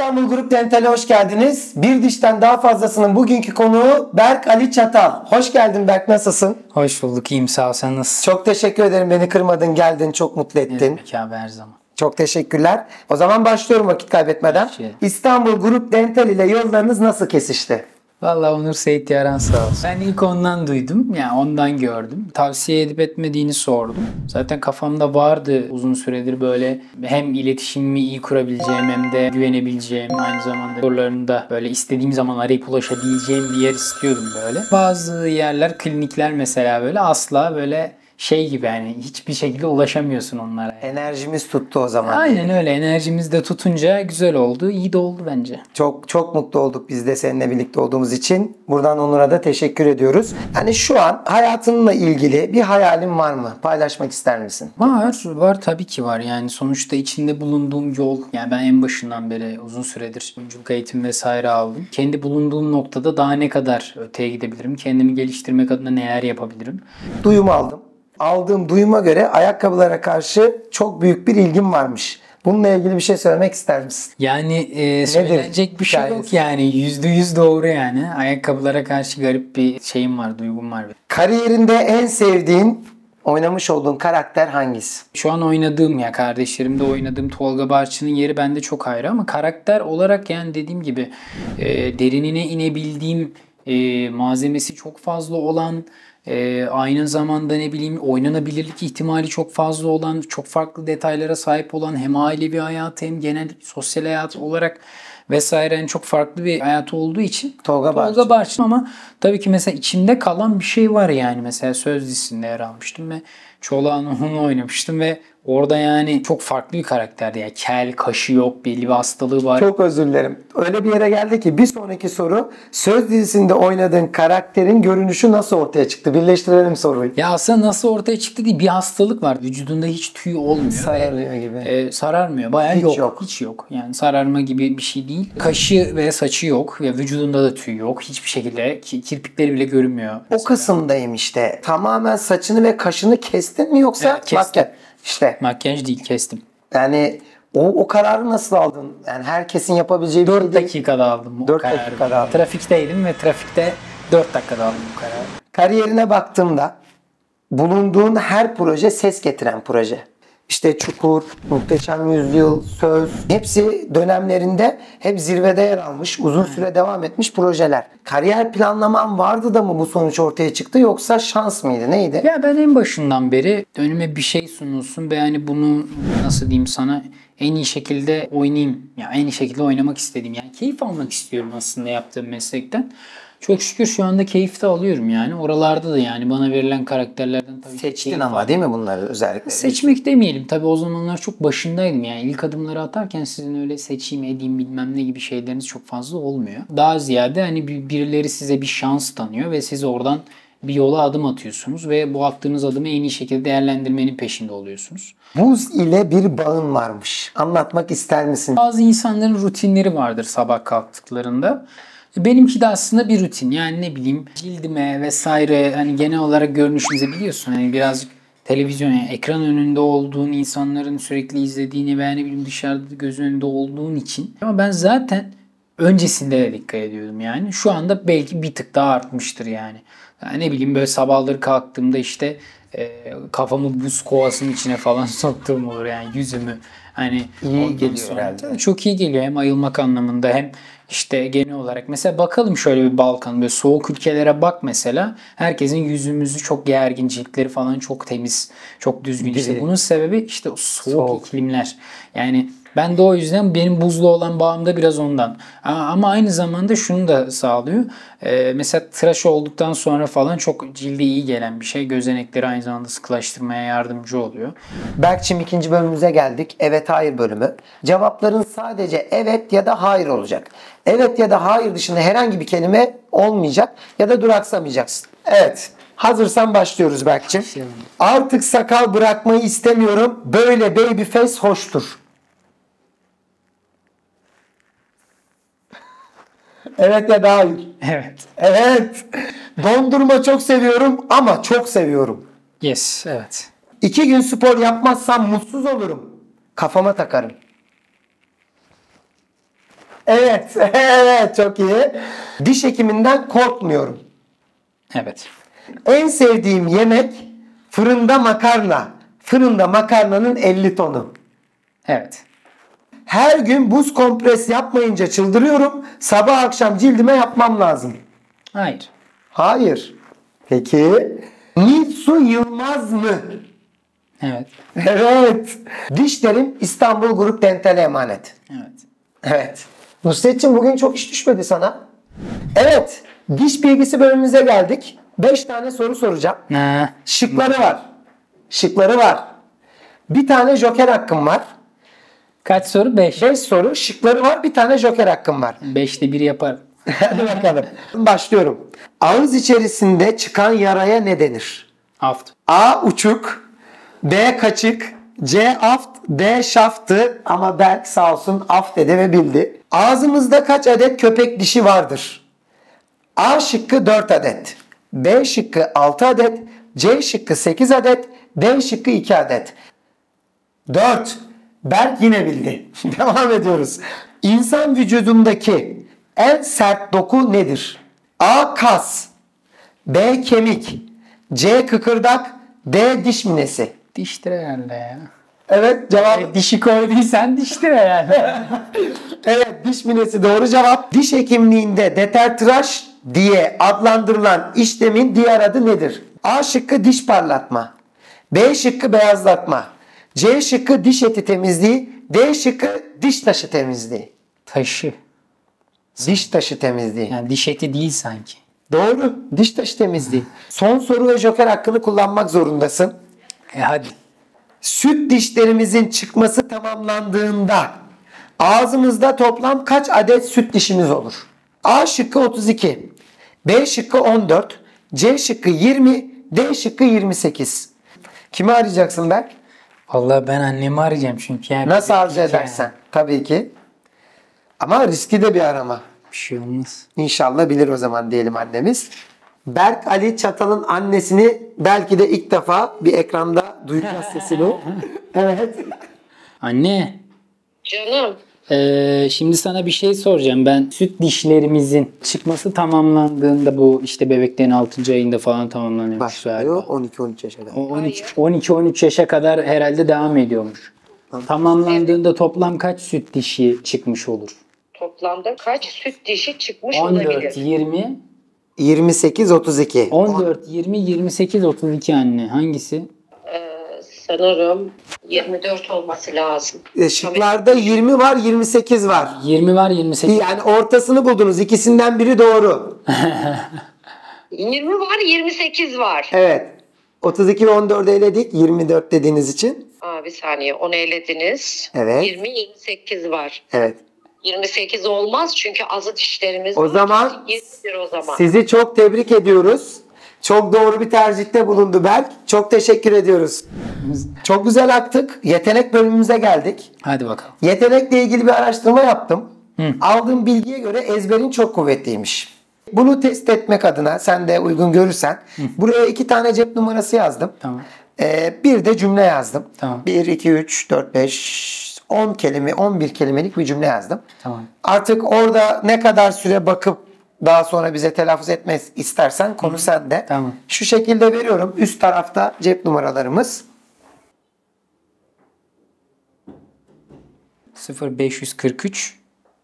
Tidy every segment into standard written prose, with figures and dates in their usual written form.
İstanbul Grup Dental'e hoş geldiniz. Bir dişten daha fazlasının bugünkü konuğu Berk Ali Çatal. Hoş geldin Berk, nasılsın? Hoş bulduk, iyiyim, sağ ol, sen nasılsın? Çok teşekkür ederim, beni kırmadın, geldin, çok mutlu ettin. Ne demek abi, her zaman. Çok teşekkürler. O zaman başlıyorum vakit kaybetmeden. İstanbul Grup Dental ile yollarınız nasıl kesişti? Vallahi Onur Seyit Yaran sağ olsun. Ben ilk ondan duydum, yani ondan gördüm. Tavsiye edip etmediğini sordum. Zaten kafamda vardı uzun süredir böyle hem iletişimimi iyi kurabileceğim hem de güvenebileceğim, aynı zamanda sorularını da böyle istediğim zaman arayıp ulaşabileceğim bir yer istiyordum böyle. Bazı yerler, klinikler mesela böyle asla böyle şey gibi, yani hiçbir şekilde ulaşamıyorsun onlara. Enerjimiz tuttu o zaman. Aynen öyle, enerjimiz de tutunca güzel oldu, iyi de oldu bence. Çok çok mutlu olduk biz de seninle birlikte olduğumuz için. Buradan Onur'a da teşekkür ediyoruz. Yani şu an hayatınla ilgili bir hayalin var mı? Paylaşmak ister misin? Var tabii ki var. Yani sonuçta içinde bulunduğum yol, yani ben en başından beri uzun süredir oyunculuk eğitimi vesaire aldım. Kendi bulunduğum noktada daha ne kadar öteye gidebilirim? Kendimi geliştirmek adına neler yapabilirim? Duyum aldım. Aldığım duyuma göre ayakkabılara karşı çok büyük bir ilgin varmış. Bununla ilgili bir şey söylemek ister misin? Yani söylenecek bir şey yok yani. %100 doğru yani. Ayakkabılara karşı garip bir şeyim var, duygum var. Kariyerinde en sevdiğin, oynamış olduğun karakter hangisi? Şu an oynadığım, ya kardeşlerimde oynadığım Tolga Barçı'nın yeri bende çok ayrı, ama karakter olarak yani dediğim gibi derinine inebildiğim, malzemesi çok fazla olan, aynı zamanda ne bileyim oynanabilirlik ihtimali çok fazla olan, çok farklı detaylara sahip olan, hem ailevi hayatı hem genel sosyal hayat olarak vesaire, yani çok farklı bir hayat olduğu için Tolga Barçın. Ama tabii ki mesela içimde kalan bir şey var, yani mesela Söz dizisinde yer almıştım ve Çolak'ın onunla oynamıştım ve orada yani çok farklı bir karakterdi. Yani kel, kaşı yok, belli bir hastalığı var. Çok özür dilerim. Öyle bir yere geldi ki bir sonraki soru, Söz dizisinde oynadığın karakterin görünüşü nasıl ortaya çıktı? Birleştirelim soruyu. Ya aslında nasıl ortaya çıktı değil, bir hastalık var. Vücudunda hiç tüy olmuyor. Sararıyor gibi. Sararmıyor. Bayağı Hiç yok. yok. Hiç yok. Yani sararma gibi bir şey değil. Kaşı ve saçı yok. Ya vücudunda da tüy yok. Hiçbir şekilde. Kirpikleri bile görünmüyor. O kısımdayım işte. Tamamen saçını ve kaşını kestin mi yoksa Evet, kestim. makyaj? İşte. Makyaj değil, kestim. Yani o kararı nasıl aldın? Yani herkesin yapabileceği bir 4 şey değil. dakikada aldım o 4 kararı. dakikada aldın. Trafikteydim ve trafikte 4 dakikada aldım bu kararı. Kariyerine baktığımda bulunduğun her proje ses getiren proje. İşte Çukur, Muhteşem Yüzyıl, Söz, hepsi dönemlerinde hep zirvede yer almış, uzun süre devam etmiş projeler. Kariyer planlaman vardı da mı bu sonuç ortaya çıktı, yoksa şans mıydı, neydi? Ya ben en başından beri önüme bir şey sunulsun ve hani bunu nasıl diyeyim sana, en iyi şekilde oynayayım. Ya en iyi şekilde oynamak istediğim, yani keyif almak istiyorum aslında yaptığım meslekten. Çok şükür şu anda keyif de alıyorum yani. Oralarda da yani bana verilen karakterlerden tabii Seçtin ama değil mi bunları özellikle? Seçmek demeyelim. Tabii o zamanlar çok başındaydım yani. İlk adımları atarken sizin öyle seçeyim edeyim bilmem ne gibi şeyleriniz çok fazla olmuyor. Daha ziyade hani birileri size bir şans tanıyor ve siz oradan bir yola adım atıyorsunuz ve bu attığınız adımı en iyi şekilde değerlendirmenin peşinde oluyorsunuz. Buz ile bir bağın varmış. Anlatmak ister misin? Bazı insanların rutinleri vardır sabah kalktıklarında. Benimki de aslında bir rutin. Yani ne bileyim cildime vesaire, hani genel olarak görünüşünüze biliyorsun. Hani birazcık televizyon, yani ekran önünde olduğun, insanların sürekli izlediğini veya ne bileyim dışarıda göz önünde olduğun için. Ama ben zaten öncesinde de dikkat ediyordum yani. Şu anda belki bir tık daha artmıştır yani. Yani ne bileyim böyle sabahları kalktığımda işte kafamı buz kovasının içine falan soktuğum olur yani, yüzümü. Hani İyi geliyor herhalde. çok iyi geliyor, hem ayılmak anlamında hem işte genel olarak. Mesela bakalım şöyle bir Balkan, böyle soğuk ülkelere bak mesela. Herkesin yüzümüzü çok gergin, ciltleri falan çok temiz, çok düzgün. İşte bunun sebebi işte o soğuk iklimler. Yani ben de o yüzden benim buzlu olan bağım da biraz ondan. Ama aynı zamanda şunu da sağlıyor. Mesela tıraş olduktan sonra falan çok cilde iyi gelen bir şey. Gözenekleri aynı zamanda sıkılaştırmaya yardımcı oluyor. Berkçim, ikinci bölümümüze geldik. Evet hayır bölümü. Cevapların sadece evet ya da hayır olacak. Evet ya da hayır dışında herhangi bir kelime olmayacak ya da duraksamayacaksın. Evet. Hazırsan başlıyoruz Berkçim. Artık sakal bırakmayı istemiyorum. Böyle baby face hoştur. Evet ya da hayır. Evet. Evet. Dondurma çok seviyorum ama çok seviyorum. Yes. Evet. 2 gün spor yapmazsam mutsuz olurum. Kafama takarım. Evet. Evet, çok iyi. Diş hekiminden korkmuyorum. Evet. En sevdiğim yemek fırında makarna. Fırında makarnanın 50 tonu. Evet. Her gün buz kompres yapmayınca çıldırıyorum. Sabah akşam cildime yapmam lazım. Hayır. Hayır. Peki. Nilsu Yılmaz mı? Evet. Evet. Dişlerim İstanbul Grup Dental'e emanet. Evet. Evet. Nusret'cim bugün çok iş düşmedi sana. Evet. Diş bilgisi bölümümüze geldik. 5 tane soru soracağım. Ha. Şıkları var. Şıkları var. Bir tane joker hakkım var. Kaç soru? 5. 5 soru. Şıkları var. Bir tane joker hakkım var. 5'te 1 yaparım. Hadi bakalım. Başlıyorum. Ağız içerisinde çıkan yaraya ne denir? Aft. A. Uçuk. B. Kaçık. C. Aft. D. Şaftı. Ama Berk sağ olsun aft dedi ve bildi. Ağzımızda kaç adet köpek dişi vardır? A şıkkı 4 adet. B şıkkı 6 adet. C şıkkı 8 adet. D şıkkı 2 adet. 4. Berk yine bildi. Devam ediyoruz. İnsan vücudundaki en sert doku nedir? A. Kas. B. Kemik. C. Kıkırdak. D. Diş minesi. Diştir herhalde ya. Evet cevap. Dişi koyduysan diştir herhalde. Evet, diş minesi doğru cevap. Diş hekimliğinde detertıraş diye adlandırılan işlemin diğer adı nedir? A şıkkı diş parlatma. B şıkkı beyazlatma. C şıkkı diş eti temizliği. D şıkkı diş taşı temizliği. Taşı. Diş taşı temizliği. Yani diş eti değil sanki. Doğru. Diş taşı temizliği. Son soru ve joker hakkını kullanmak zorundasın. Hadi. Süt dişlerimizin çıkması tamamlandığında ağzımızda toplam kaç adet süt dişimiz olur? A şıkkı 32, B şıkkı 14, C şıkkı 20, D şıkkı 28. Kimi arayacaksın Berk? Vallahi ben annemi arayacağım çünkü. Yani Nasıl arzu yani. edersen. Tabii ki. Ama riskli de bir arama. Bir şey olmaz. İnşallah bilir o zaman diyelim annemiz. Berk Ali Çatal'ın annesini belki de ilk defa bir ekranda duyacağız sesini. Evet. Anne. Canım. Şimdi sana bir şey soracağım. Ben süt dişlerimizin çıkması tamamlandığında bu işte bebeklerin 6. ayında falan tamamlanıyor. Başlıyor 12-13 yaşa kadar. 12-13 yaşa kadar herhalde devam ediyormuş. Tamamlandığında toplam kaç süt dişi çıkmış olur? Toplamda kaç süt dişi çıkmış 14, olabilir? 20, 28-32. 14, 20, 28, 32 anne. Hangisi? Sanırım 24 olması lazım. Şıklarda 20 var, 28 var. 20 var, 28. Yani ortasını buldunuz. İkisinden biri doğru. 20 var, 28 var. Evet. 32 ve 14'ü eledik. 24 dediğiniz için. Bir saniye, onu elediniz. Evet. 20, 28 var. Evet. 28 olmaz çünkü azı dişlerimiz O var. zaman 20'dir o zaman. sizi çok tebrik ediyoruz. Çok doğru bir tercihte bulundu Berk. Çok teşekkür ediyoruz. Çok güzel aktık. Yetenek bölümümüze geldik. Hadi bakalım. Yetenekle ilgili bir araştırma yaptım. Aldığım bilgiye göre ezberin çok kuvvetliymiş. Bunu test etmek adına sen de uygun görürsen buraya 2 tane cep numarası yazdım. Tamam. Bir de cümle yazdım. Tamam. 1, 2, 3, 4, 5, 10 kelime, 11 kelimelik bir cümle yazdım. Tamam. Artık orada ne kadar süre bakıp daha sonra bize telaffuz etmek istersen konu sende. Tamam. Şu şekilde veriyorum. Üst tarafta cep numaralarımız. 0543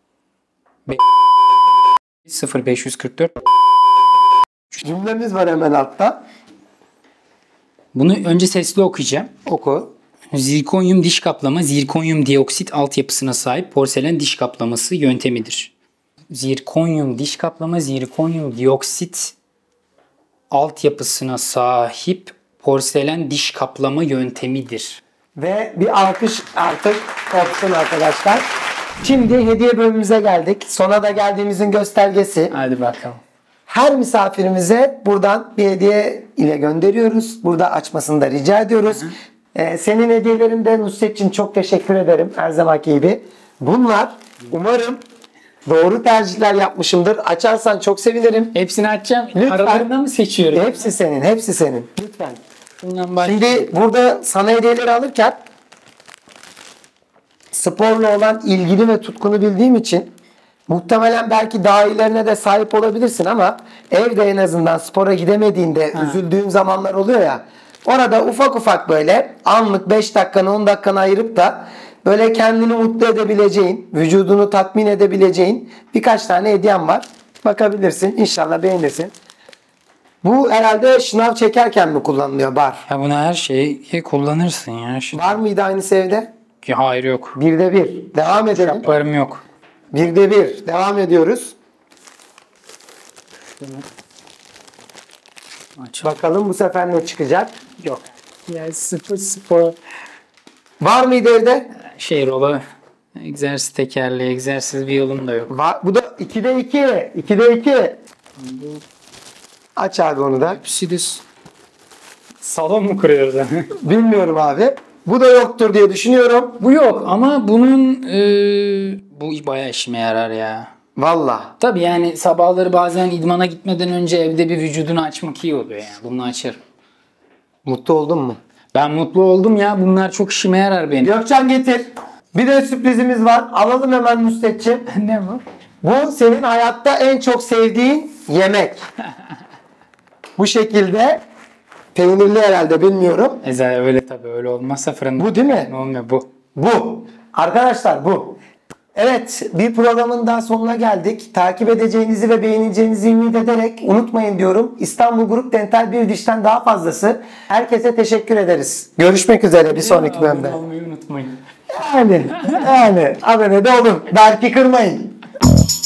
0544. Cümlemiz var hemen altta. Bunu önce sesli okuyacağım. Oku. Zirkonyum diş kaplama, zirkonyum dioksit altyapısına sahip porselen diş kaplaması yöntemidir. Zirkonyum diş kaplama, zirkonyum dioksit altyapısına sahip porselen diş kaplama yöntemidir. Ve bir alkış artık kopsun arkadaşlar. Şimdi hediye bölümümüze geldik. Sona da geldiğimizin göstergesi. Hadi bakalım. Her misafirimize buradan bir hediye ile gönderiyoruz. Burada açmasını da rica ediyoruz. Senin hediyelerinden Nusret'cim çok teşekkür ederim. Her zamanki gibi. Bunlar umarım doğru tercihler yapmışımdır. Açarsan çok sevinirim. Hepsini açacağım. Lütfen. Aralarından mı seçiyorum? Hepsi senin, hepsi senin. Lütfen. Bundan başlayalım. Şimdi burada sana hediyeleri alırken sporla olan ilgili ve tutkunu bildiğim için Muhtemelen belki daha iyilerine de sahip olabilirsin ama evde en azından spora gidemediğinde üzüldüğün zamanlar oluyor ya. Orada ufak ufak böyle anlık 5 dakikanı 10 dakikanı ayırıp da böyle kendini mutlu edebileceğin, vücudunu tatmin edebileceğin birkaç tane hediyem var. Bakabilirsin. İnşallah beğenirsin. Bu herhalde şınav çekerken mi kullanılıyor bar? Ya bunu her şeyi kullanırsın ya. Var mıydı aynısı evde? Ki hayır yok. 1'de 1. Devam edelim. Yaparım yok. 1'de 1. Devam ediyoruz. Aç. Bakalım bu sefer ne çıkacak? Yok. Ya spor. Var mıydı evde? Şey rola. Egzersiz tekerleği, egzersiz bir yolum da yok. Var. Bu da 2'de 2. 2'de 2. Aç abi onu da. Salon mu kuruyoruz? Bilmiyorum abi. Bu da yoktur diye düşünüyorum. Bu yok ama bunun bu bayağı işime yarar ya. Valla. Tabii yani sabahları bazen idmana gitmeden önce evde bir vücudunu açmak iyi oluyor yani. Bunu açarım. Mutlu oldun mu? Ben mutlu oldum ya. Bunlar çok işime yarar benim. Gökçen getir. Bir de sürprizimiz var. Alalım hemen Nusret'ciğim. Ne bu? Bu senin hayatta en çok sevdiğin yemek. Bu şekilde peynirli herhalde bilmiyorum. Öyle tabii öyle olmazsa fırında. Bu değil mi? Olmuyor bu. Bu. Arkadaşlar bu. Evet, bir programın daha sonuna geldik. Takip edeceğinizi ve beğeneceğinizi ümit ederek unutmayın diyorum. İstanbul Grup Dental bir dişten daha fazlası. Herkese teşekkür ederiz. Görüşmek üzere bir sonraki bölümde. Abone olmayı unutmayın. Yani abone de olun. Belki kırmayın.